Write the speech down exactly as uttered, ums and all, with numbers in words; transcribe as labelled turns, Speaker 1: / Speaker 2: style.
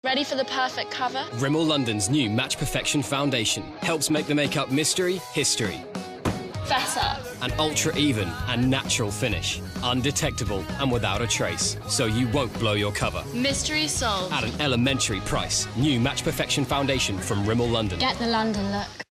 Speaker 1: Ready for the perfect cover?
Speaker 2: Rimmel London's new Match Perfection Foundation helps make the makeup mystery history.
Speaker 1: Better.
Speaker 2: An ultra-even and natural finish. Undetectable and without a trace, so you won't blow your cover.
Speaker 1: Mystery solved.
Speaker 2: At an elementary price. New Match Perfection Foundation from Rimmel London.
Speaker 1: Get the London look.